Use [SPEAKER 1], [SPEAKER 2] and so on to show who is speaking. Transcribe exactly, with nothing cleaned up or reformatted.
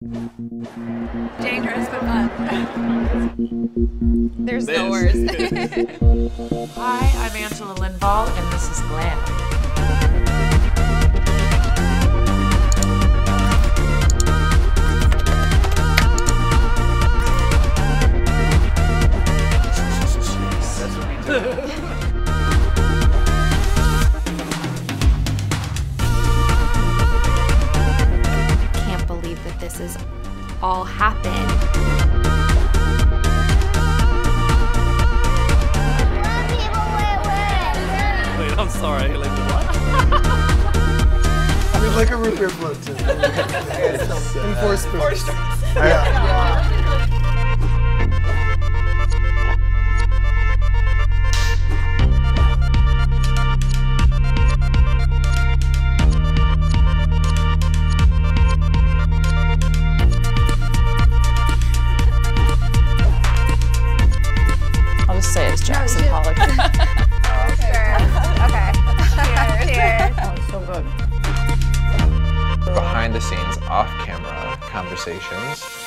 [SPEAKER 1] Dangerous but fun.
[SPEAKER 2] There's
[SPEAKER 3] This.
[SPEAKER 2] no words.
[SPEAKER 4] Hi, I'm Angela Lindvall, and this is Glam.
[SPEAKER 3] That's what we do.
[SPEAKER 2] Can't believe that this has all happened.
[SPEAKER 3] Wait, I'm sorry. Like what?
[SPEAKER 5] I mean, like a root beer float too. And four spoons.
[SPEAKER 3] Four stars.
[SPEAKER 5] Yeah.
[SPEAKER 4] I'll just say it's Jackson Pollock.
[SPEAKER 1] Sure. Okay. Cheers. Cheers.
[SPEAKER 4] Oh, it's so good.
[SPEAKER 6] Behind the scenes, off camera conversations